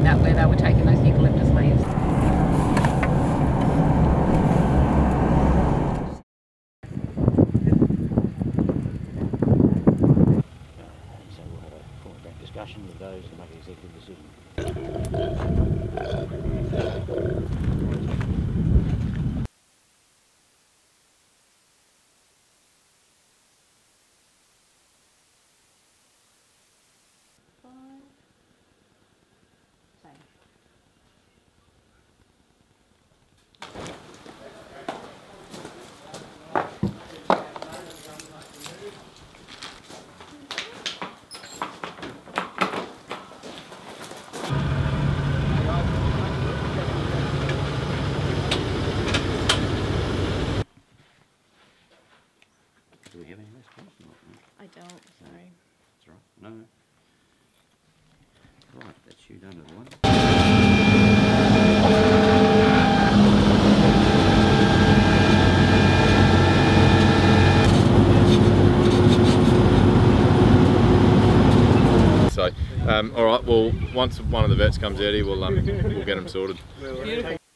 that where they were taking those eucalyptus leaves. So we'll have a point of back discussion with those and make an executive decision. Do we have any less? I don't, sorry. That's right. No. Right, that's you done with one. So, all right. Well, once one of the vets comes out here, we'll get them sorted. Beautiful.